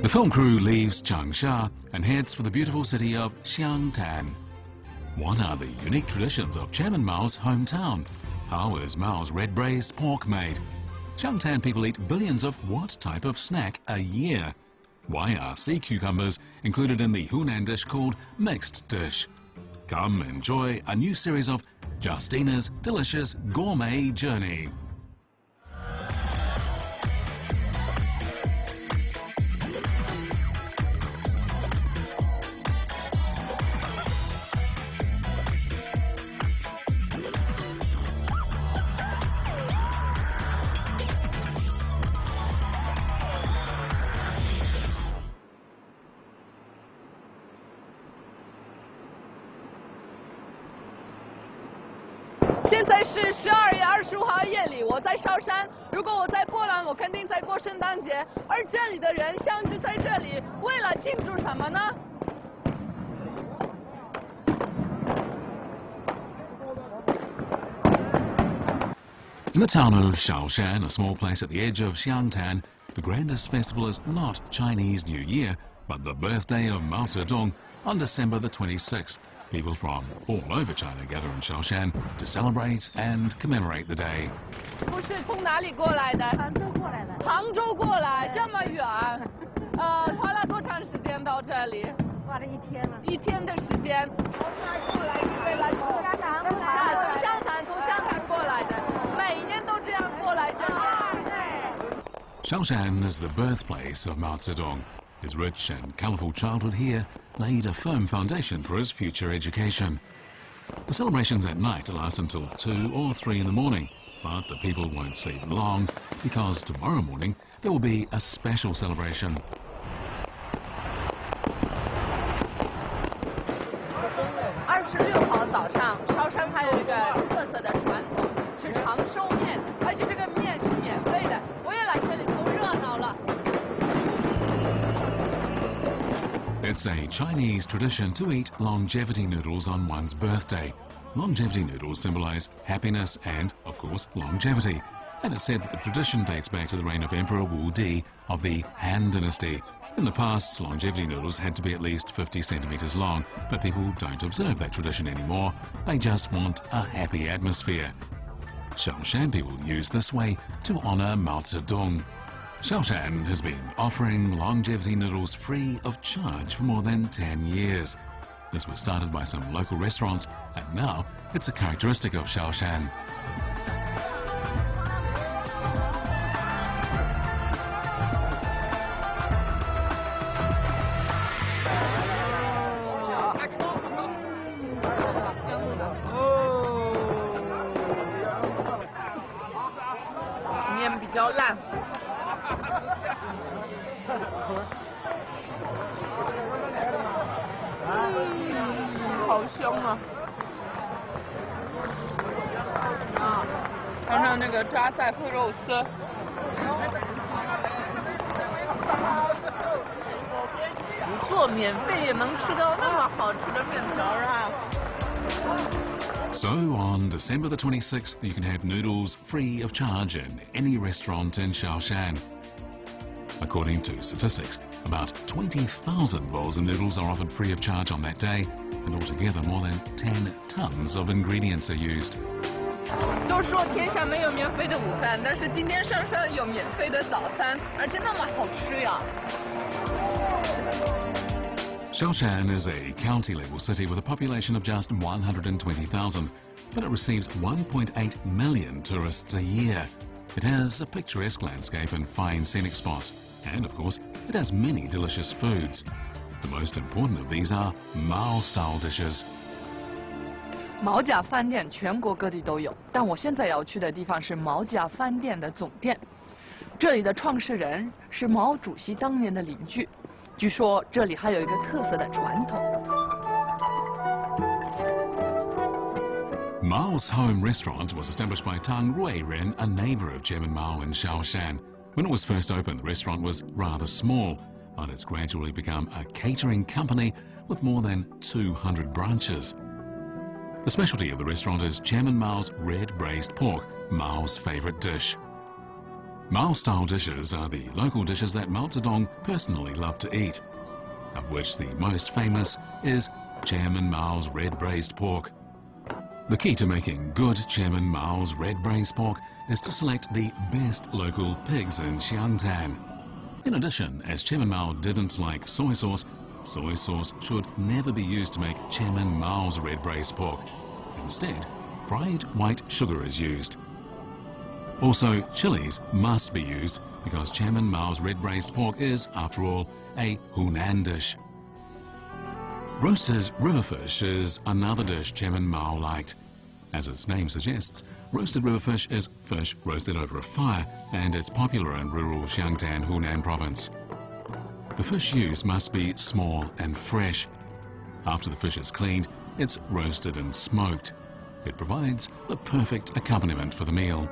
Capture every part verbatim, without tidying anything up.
The film crew leaves Changsha and heads for the beautiful city of Xiangtan. What are the unique traditions of Chairman Mao's hometown? How is Mao's red braised pork made? Xiangtan people eat billions of what type of snack a year? Why are sea cucumbers included in the Hunan dish called mixed dish? Come enjoy a new series of Justina's Delicious Gourmet Journey. 现在是十二月二十五号夜里，我在韶山。如果我在波兰，我肯定在过圣诞节。而这里的人相聚在这里，为了庆祝什么呢？ In the town of Shaoshan, a small place at the edge of Xiangtan, the grandest festival is not Chinese New Year, but the birthday of Mao Zedong on December the twenty-sixth. People from all over China gather in Shaoshan to celebrate and commemorate the day. 不是从哪里过来的？杭州过来的。杭州过来，这么远，呃，花了多长时间到这里？花了一天了。一天的时间。从哪过来？对了，从湘潭过来。是从湘潭，从湘潭过来的。每一年都这样过来这里。对。 Shaoshan is the birthplace of Mao Zedong. His rich and colourful childhood here laid a firm foundation for his future education. The celebrations at night last until two or three in the morning, but the people won't sleep long because tomorrow morning there will be a special celebration. 二十六号早上，韶山还有一个特色的传统，吃长寿面，而且这个面是免费的。我也来这里凑热闹了。 It's a Chinese tradition to eat longevity noodles on one's birthday. Longevity noodles symbolize happiness and, of course, longevity. And it's said that the tradition dates back to the reign of Emperor Wu Di of the Han Dynasty. In the past, longevity noodles had to be at least fifty centimeters long, but people don't observe that tradition anymore. They just want a happy atmosphere. Shaoshan people use this way to honor Mao Zedong. Shaoshan has been offering longevity noodles free of charge for more than ten years. This was started by some local restaurants, and now it's a characteristic of Shaoshan. Mian 比较烂。 嗯，好香啊！啊，尝尝那个抓赛克肉丝。不错，免费也能吃到那么好吃的面条啊！ So on December the twenty-sixth, you can have noodles free of charge in any restaurant in Shaoshan. According to statistics, about twenty thousand bowls of noodles are offered free of charge on that day, and altogether more than ten tons of ingredients are used. 都说天下没有免费的午餐，但是今天上山有免费的早餐，而且那么好吃呀！ Shaoshan is a county-level city with a population of just one hundred twenty thousand, but it receives one point eight million tourists a year. It has a picturesque landscape and fine scenic spots, and of course, it has many delicious foods. The most important of these are Mao-style dishes. 毛家饭店全国各地都有，但我现在要去的地方是毛家饭店的总店。这里的创始人是毛主席当年的邻居。 据说这里还有一个特色的传统。 Mao's home restaurant was established by Tang Ruiren, a neighbour of Chairman Mao in Shaoshan. When it was first opened, the restaurant was rather small, but it's gradually become a catering company with more than two hundred branches. The specialty of the restaurant is Chairman Mao's red braised pork, Mao's favourite dish. Mao-style dishes are the local dishes that Mao Zedong personally loved to eat, of which the most famous is Chairman Mao's red braised pork. The key to making good Chairman Mao's red braised pork is to select the best local pigs in Xiangtan. In addition, as Chairman Mao didn't like soy sauce, soy sauce should never be used to make Chairman Mao's red braised pork. Instead, fried white sugar is used. Also, chilies must be used because Chairman Mao's red braised pork is, after all, a Hunan dish. Roasted riverfish is another dish Chairman Mao liked. As its name suggests, roasted riverfish is fish roasted over a fire, and it's popular in rural Xiangtan, Hunan province. The fish used must be small and fresh. After the fish is cleaned, it's roasted and smoked. It provides the perfect accompaniment for the meal.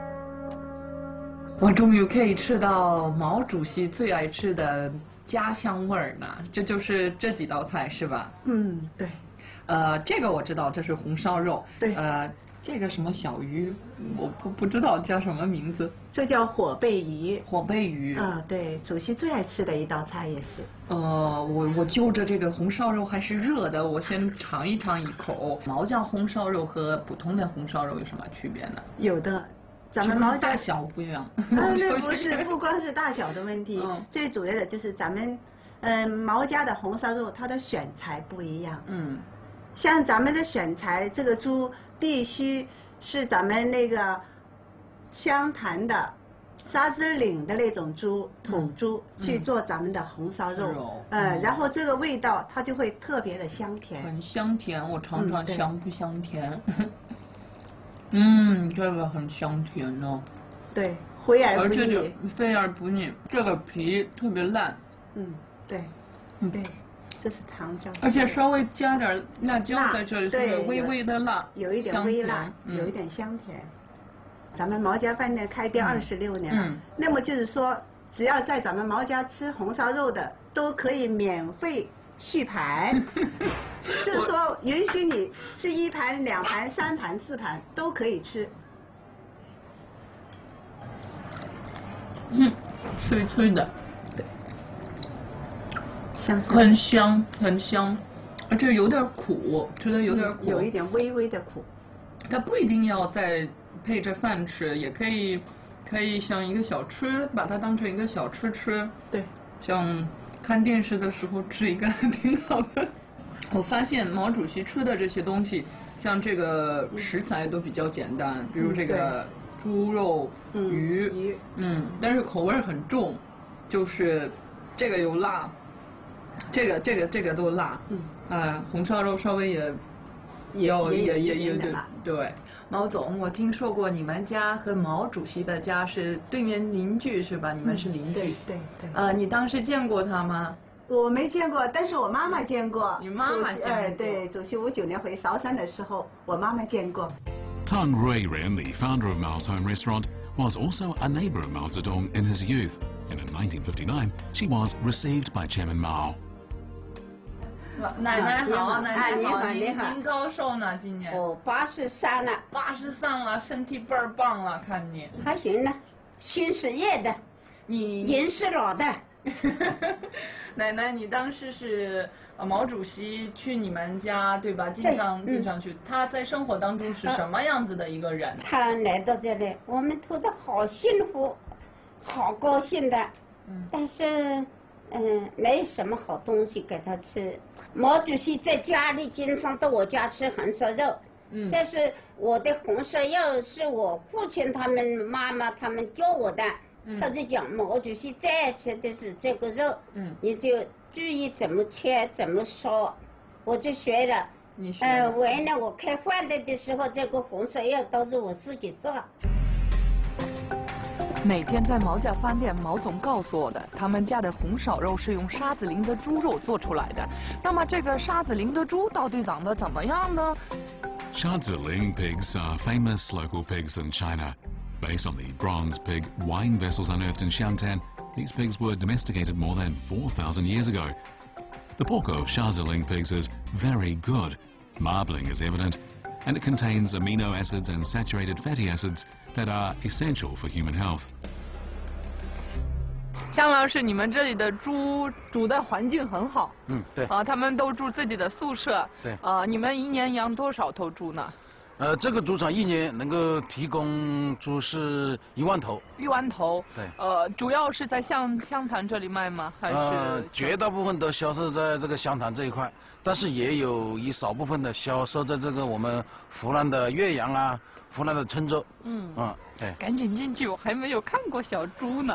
我终于可以吃到毛主席最爱吃的家乡味儿了，这就是这几道菜是吧？ 嗯，对。 呃，这个我知道，这是红烧肉。 对。 呃，这个什么小鱼，我不不知道叫什么名字。 这叫火贝鱼。 火贝鱼。 啊，对，主席最爱吃的一道菜也是。 呃，我我就着这个红烧肉还是热的，我先尝一尝一口。毛家红烧肉和普通的红烧肉有什么区别呢？ 有的。 咱们毛家大小不一样， 啊，那不是，不光是大小的问题， 嗯、 最主要的就是咱们，嗯、呃，毛家的红烧肉它的选材不一样。嗯，像咱们的选材，这个猪必须是咱们那个湘潭的沙子岭的那种猪，土猪、嗯、去做咱们的红烧肉，嗯、呃，然后这个味道它就会特别的香甜， 很香甜，我尝尝香不香甜。嗯嗯，这个很香甜哦。 对，回而不腻。 而且肥而不腻，这个皮特别烂。 嗯，对，嗯对，这是糖椒。 而且稍微加点辣椒在这里， 对， 微微的辣， 有一点微辣，有一点香甜。咱们毛家饭店开店二十六年了，嗯、那么就是说，只要在咱们毛家吃红烧肉的，都可以免费续盘。就是说，允许你吃一盘、两盘、三盘、四盘都可以吃。 嗯，脆脆的， 对，香， 很香，很香，而且有点苦，吃的有点苦， 有一点微微的苦。 它不一定要再配着饭吃，也可以，可以像一个小吃，把它当成一个小吃吃。 对， 像看电视的时候吃一个挺好的。我发现毛主席吃的这些东西，像这个食材都比较简单，比如这个猪肉、 嗯、 鱼， 鱼， 嗯，但是口味很重，就是这个有辣，这个这个这个都辣，嗯，啊，红烧肉稍微也也也也也对对。毛总，我听说过你们家和毛主席的家是对面邻居是吧？你们是邻居？ 对对对。 呃，你当时见过他吗？ 我没见过，但是我妈妈见过。 你妈妈见过？ 哎，对，主席五九年回韶山的时候，我妈妈见过。 Tang Ruiren, the founder of Mao's home restaurant, was also a neighbor of Mao Zedong in his youth, and in nineteen fifty-nine, she was received by Chairman Mao. 奶奶好，奶奶好，您您高寿呢？今年？ 哦，八十三了。 八十三了，身体倍儿棒了，看你。 还行呢，新实业的， 你人是老的。 奶奶，你当时是呃毛主席去你们家对吧？经常经常去。他在生活当中是什么样子的一个人？ 他来到这里，我们图的好幸福，好高兴的。嗯。但是，嗯，没什么好东西给他吃。毛主席在家里经常到我家吃红烧肉。嗯。这是我的红烧肉，是我父亲他们、妈妈他们教我的。 他就讲毛主席最爱吃的是这个肉，嗯，你就注意怎么切怎么烧，我就学了。 你学？ 呃，完了我开饭店的时候，这个红烧肉都是我自己做。 每天在毛家饭店，毛总告诉我的，他们家的红烧肉是用沙子林的猪肉做出来的。那么这个沙子林的猪到底长得怎么样呢？ Shaziling pigs are famous local pigs in China. Based on the bronze pig wine vessels unearthed in Xiangtan, these pigs were domesticated more than four thousand years ago. The pork of Shaziling pigs is very good. Marbling is evident, and it contains amino acids and saturated fatty acids that are essential for human health. 向老师，你们这里的猪住的环境很好。 嗯，对。 啊，他们都住自己的宿舍。 对。 啊，你们一年养多少头猪呢？ 呃，这个猪场一年能够提供猪是一万头。 一万头。 对。 呃，主要是在湘湘潭这里卖吗？还是？ 呃，绝大部分都销售在这个湘潭这一块，但是也有一少部分的销售在这个我们湖南的岳阳啊、湖南的郴州。嗯。啊，对。 赶紧进去，我还没有看过小猪呢。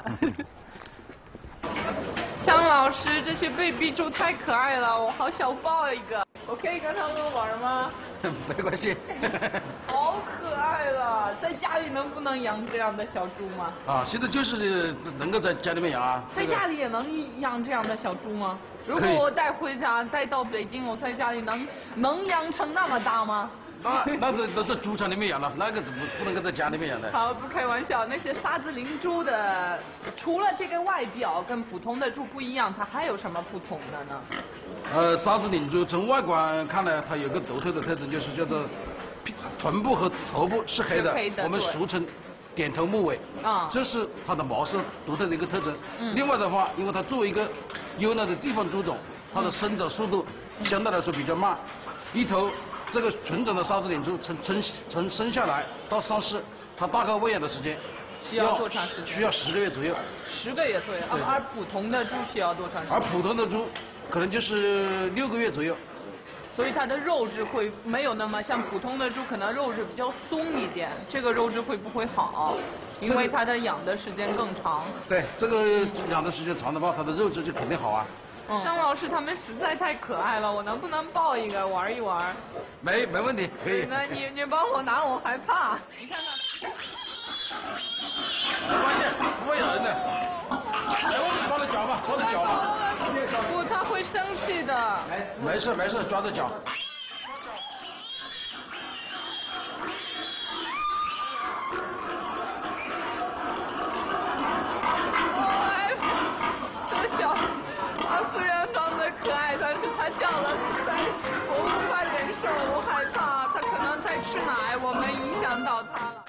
向老师，这些贝比猪太可爱了，我好想抱一个。我可以跟他们玩吗？ 没关系。 好可爱了，在家里能不能养这样的小猪吗？ 啊，现在就是能够在家里面养啊。 在家里也能养这样的小猪吗？如果我带回家，带到北京，我在家里能能养成那么大吗？ 那那这都在猪场里面养了，那个怎么不能够在家里面养的？ 好，不开玩笑。那些沙子林猪的，除了这个外表跟普通的猪不一样，它还有什么不同的呢？ 呃，沙子林猪从外观看来，它有个独特的特征，就是叫做臀部和头部是黑的， 黑的我们俗称点头目尾。啊，这是它的毛色独特的一个特征。嗯。另外的话，因为它作为一个优良的地方猪种，它的生长速度相对来说比较慢，一头。这个纯种的沙子林猪从从从生下来到上市，它大概喂养的时间需要多长时间？ 需要十个月左右。 十个月左右，而而普通的猪需要多长时间？ 而普通的猪可能就是六个月左右。 所以它的肉质会没有那么像普通的猪，可能肉质比较松一点。这个肉质会不会好？因为它的养的时间更长。 对，这个养的时间长的话，它的肉质就肯定好啊。 张老师他们实在太可爱了，我能不能抱一个玩一玩？ 没没问题，可以。 那你你帮我拿，我害怕。你看看。 没关系，不会咬人的。没问题，抓着脚吧，抓着脚吧。 不，他会生气的。 没事没事，抓着脚。 可爱，但是它叫了，实在我无法忍受，我害怕它可能在吃奶，我们影响到它了。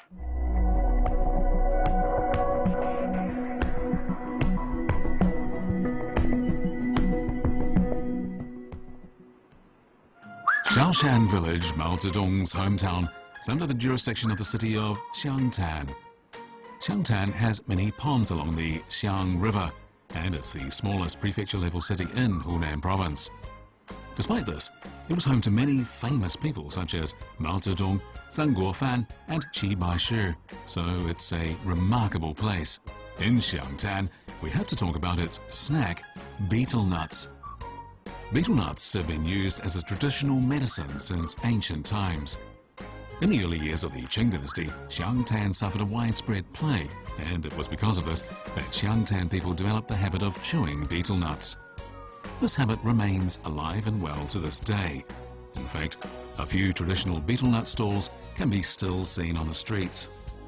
Shaoshan Village, Mao Zedong's hometown, is under the jurisdiction of the city of Xiangtan. Xiangtan has many ponds along the Xiang River, and it's the smallest prefecture-level city in Hunan province. Despite this, it was home to many famous people such as Mao Zedong, Zhang Guofan and Qi Baishi, so it's a remarkable place. In Xiangtan, we have to talk about its snack, betel nuts. Betel nuts have been used as a traditional medicine since ancient times. In the early years of the Qing dynasty, Xiangtan suffered a widespread plague, and it was because of this that Xiangtan people developed the habit of chewing betel nuts. This habit remains alive and well to this day. In fact, a few traditional betel nut stalls can be still seen on the streets.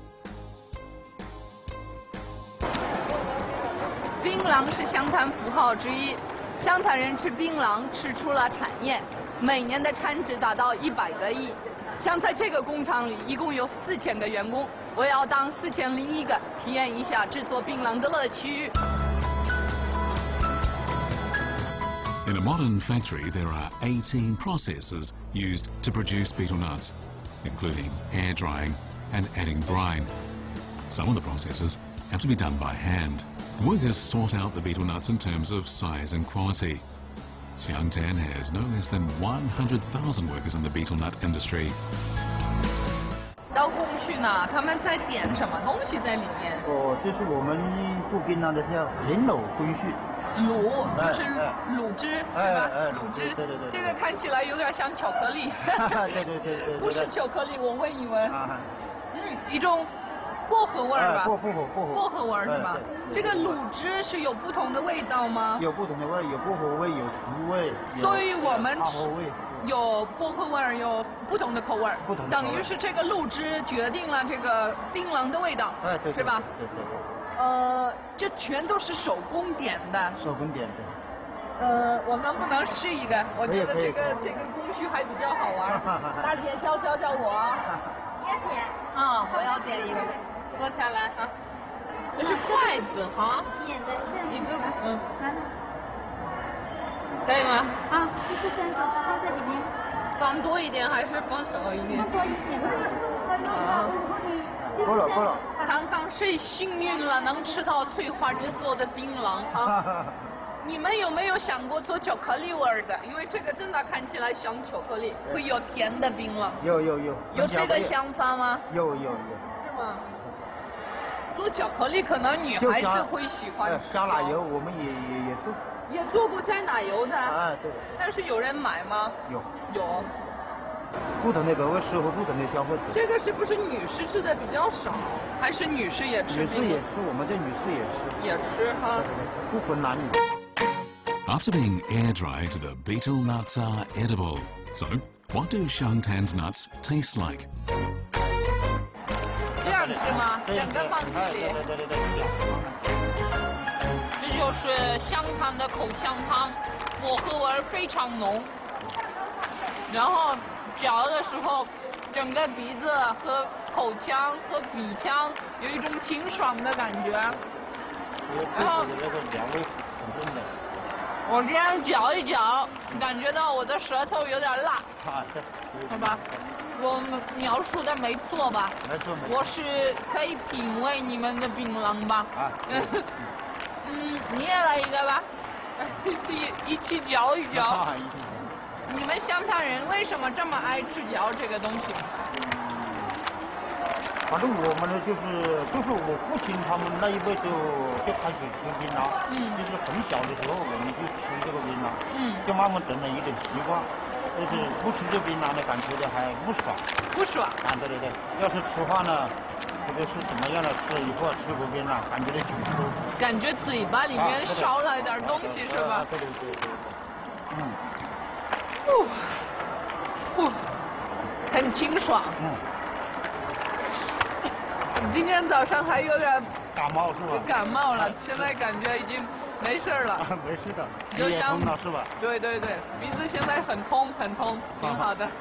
槟榔是湘潭符号之一，湘潭人吃槟榔吃出了产业，每年的产值达到一百个亿。像在这个工厂里，一共有四千个员工，我要当四千零一个，体验一下制作槟榔的乐趣。 In a modern factory, there are eighteen processes used to produce betel nuts, including air drying and adding brine. Some of the processes have to be done by hand. The workers sort out the betel nuts in terms of size and quality. Xiangtan has no less than one hundred thousand workers in the betel nut industry. 到工序呢，他们在点什么东西在里面？ 哦，这是我们做槟榔的叫人卤工序。 卤就是卤汁，对吧？卤汁， 对对对。 这个看起来有点像巧克力。 对对对对。 不是巧克力，我闻一闻。嗯，一种薄荷味儿吧？ 薄荷薄荷。 薄荷味儿是吧？这个卤汁是有不同的味道吗？ 有不同的味儿，有薄荷味，有醋味。 所以我们吃有薄荷味儿，有不同的口味儿。 不同的。 等于是这个卤汁决定了这个槟榔的味道， 哎，对， 是吧？ 对对。 呃，这全都是手工点的。 手工点的。 呃，我能不能试一个？我觉得这个这个工序还比较好玩。大姐教教教我。要点。啊，我要点一个。坐下来哈。这是筷子哈。点的是。你嗯。可以吗？ 啊，就是这样子，放在里面。 放多一点还是放少一点？ 放多一点。 啊。 够了够了。 刚刚谁幸运了，能吃到翠花制作的槟榔啊？你们有没有想过做巧克力味儿的？因为这个真的看起来像巧克力，会有甜的槟榔。 有有有。 有这个想法吗？ 有有有。 是吗？做巧克力可能女孩子会喜欢。 加奶油我们也也也做。 也做过加奶油的。 哎，对。 但是有人买吗？ 有。 有。 不同的口味适合不同的消费者。 这个是不是女士吃的比较少，还是女士也吃？ 女士也吃，我们这女士也吃。 也吃哈。 不分男女。 After being air-dried, the betel nuts are edible. So, what do Xiangtan's nuts taste like? 这样吃吗？整个放这里。 对对对对对。 这就是香汤的口香汤，薄荷味非常浓。然后嚼的时候，整个鼻子和口腔和鼻腔有一种清爽的感觉。然后凉味很重的。 我这样嚼一嚼，感觉到我的舌头有点辣。好吧，我描述的没错吧？ 没错没错。 我是可以品味你们的槟榔吧？啊。嗯，你也来一个吧，一一起嚼一嚼。你们湘潭人为什么这么爱吃嚼这个东西？ 反正我们呢，就是就是我父亲他们那一辈就就开始吃槟榔，嗯，就是很小的时候我们就吃这个槟榔，嗯，就慢慢成了一种习惯，就是不吃这槟榔的感觉的还不爽， 不爽啊，对对对，要是吃饭呢，这个是怎么样的？吃了一会儿吃过槟榔，感觉的紧抽， 感觉嘴巴里面少了一点东西是吧？ 对对对对，嗯， 哦，哦，很清爽，嗯。今天早上还有点感冒是吧？ 感冒了，现在感觉已经没事了。 没事的， 就像通了是吧？ 对对对，鼻子现在很通很通，挺好的。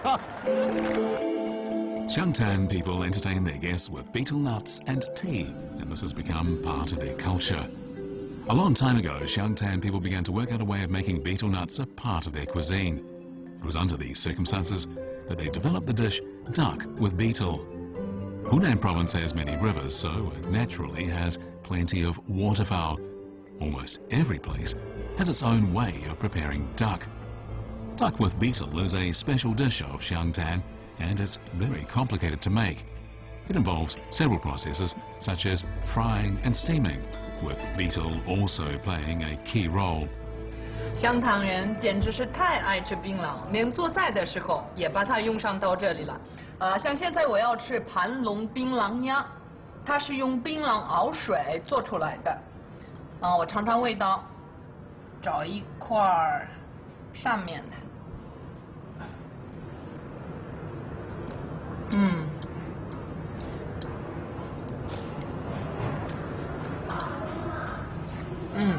Xiangtan people entertain their guests with betel nuts and tea, and this has become part of their culture. A long time ago, Xiangtan people began to work out a way of making betel nuts a part of their cuisine. It was under these circumstances that they developed the dish duck with betel. Hunan province has many rivers, so it naturally has plenty of waterfowl. Almost every place has its own way of preparing duck. Duck with betel is a special dish of Xiangtan, and it's very complicated to make. It involves several processes, such as frying and steaming, with betel also playing a key role. 湘潭人简直是太爱吃槟榔，连做菜的时候也把它用上到这里了。啊，像现在我要吃盘龙槟榔鸭，它是用槟榔熬水做出来的。啊，我尝尝味道，找一块儿上面的。嗯。嗯。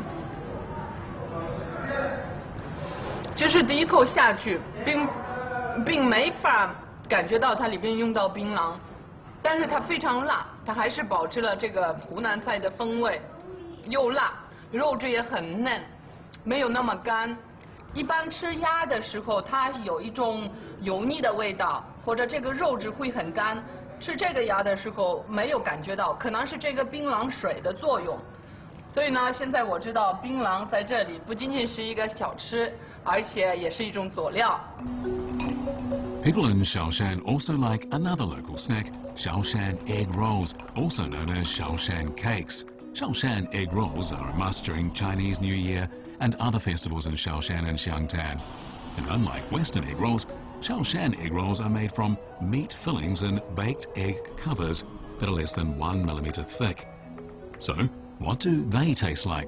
就是第一口下去，并并没法感觉到它里边用到槟榔，但是它非常辣，它还是保持了这个湖南菜的风味，又辣，肉质也很嫩，没有那么干。一般吃鸭的时候，它有一种油腻的味道，或者这个肉质会很干。吃这个鸭的时候没有感觉到，可能是这个槟榔水的作用。所以呢，现在我知道槟榔在这里不仅仅是一个小吃，而且也是一种佐料。 People in Shaoshan also like another local snack, Shaoshan egg rolls, also known as Shaoshan cakes. Shaoshan egg rolls are a must during Chinese New Year and other festivals in Shaoshan and Xiangtan. And unlike Western egg rolls, Shaoshan egg rolls are made from meat fillings and baked egg covers that are less than one millimeter thick. So, what do they taste like?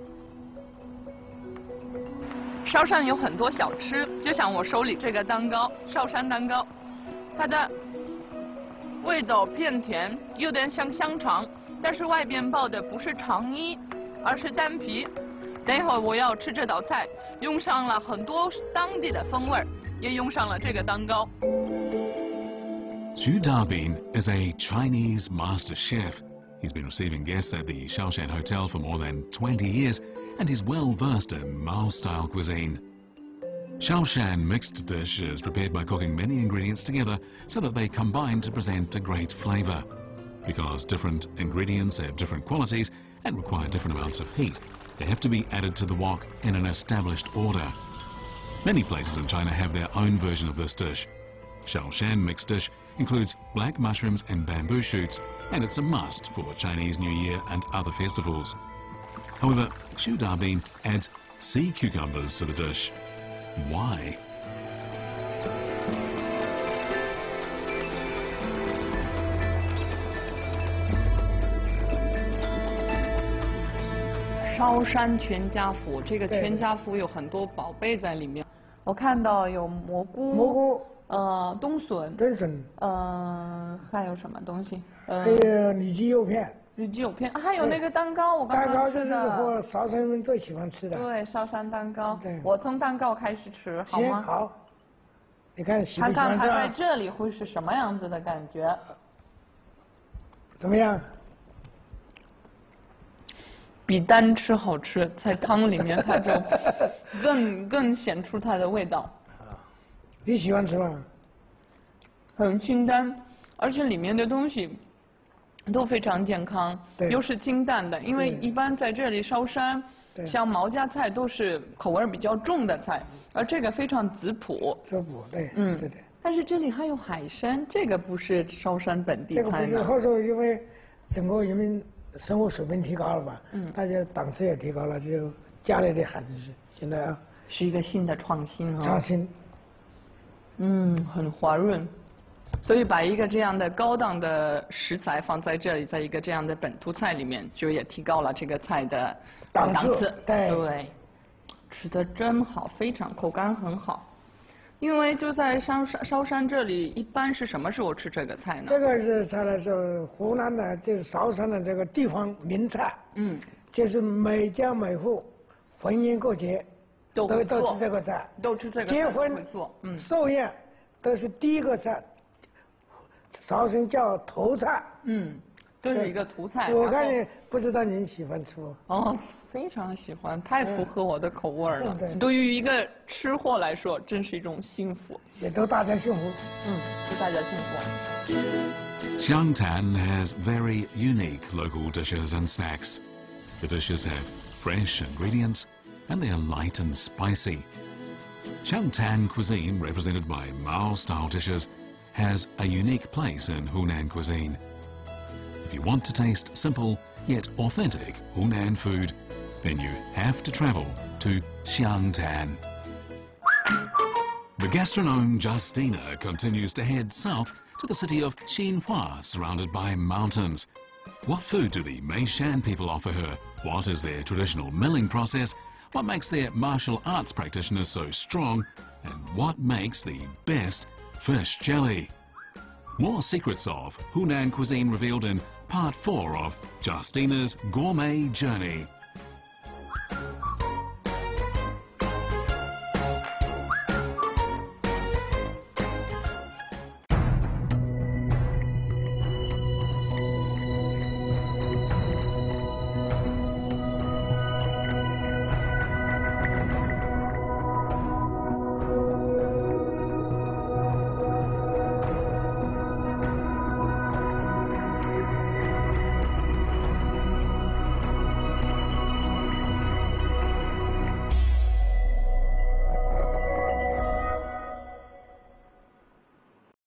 韶山有很多小吃，就像我手里这个蛋糕，韶山蛋糕，它的味道偏甜，有点像香肠，但是外边包的不是肠衣，而是蛋皮。等一会儿我要吃这道菜，用上了很多当地的风味，也用上了这个蛋糕。 Xu Darbin is a Chinese master chef. He's been receiving guests at the Shaoshan Hotel for more than twenty years, and is well versed in Mao-style cuisine. Shaoshan mixed dish is prepared by cooking many ingredients together so that they combine to present a great flavour. Because different ingredients have different qualities and require different amounts of heat, they have to be added to the wok in an established order. Many places in China have their own version of this dish. Shaoshan mixed dish includes black mushrooms and bamboo shoots, and it's a must for Chinese New Year and other festivals. However, Xu Dabin adds sea cucumbers to the dish. Why? 烧山全家福，这个全家福有很多宝贝在里面。我看到有蘑菇， 蘑菇， 呃，冬笋， 冬笋， 呃，还有什么东西？呃、 还有里脊肉片。 里脊肉片，还有那个蛋糕，我刚刚蛋糕就是我韶山人最喜欢吃的。 对，烧山蛋糕。 对， 我从蛋糕开始吃，好吗？ 好。你看喜不喜欢吃？ 看看它在这里会是什么样子的感觉？ 怎么样？ 比单吃好吃，在汤里面它就更更显出它的味道。 你喜欢吃吗？ 很清淡，而且里面的东西都非常健康，又是清淡的。因为一般在这里烧山，像毛家菜都是口味比较重的菜，而这个非常质朴。 质朴，对， 嗯， 对对。 但是这里还有海参，这个不是烧山本地菜呢。这个不是，或者因为整个人民生活水平提高了吧，嗯，大家档次也提高了，就家里的海参是现在啊， 是一个新的创新啊。 创新。 嗯，很滑润。所以把一个这样的高档的食材放在这里，在一个这样的本土菜里面，就也提高了这个菜的档次。 对， 对，吃的真好，非常口感很好。因为就在烧山烧山这里，一般是什么时候吃这个菜呢？ 这个是菜呢，是湖南的，就是韶山的这个地方名菜。嗯，就是每家每户逢年过节都都都吃这个菜， 都吃这个菜。 结婚、嗯，寿宴都是第一个菜。韶山叫头菜， 嗯，这是一个图菜。 我看你不知道您喜欢吃不？ 哦，非常喜欢，太符合我的口味了。嗯、对于一个吃货来说，真是一种幸福。 也祝大家幸福。 嗯，祝大家幸福。 Xiangtan has very unique local dishes and snacks. The dishes have fresh ingredients, and they are light and spicy. Xiangtan cuisine, represented by Mao-style dishes, has a unique place in Hunan cuisine. If you want to taste simple yet authentic Hunan food, then you have to travel to Xiangtan. The gastronome Justina continues to head south to the city of Xinhua, surrounded by mountains. What food do the Meishan people offer her? What is their traditional milling process? What makes their martial arts practitioners so strong? And what makes the best fish jelly? More secrets of Hunan cuisine revealed in part four of Justina's Gourmet Journey.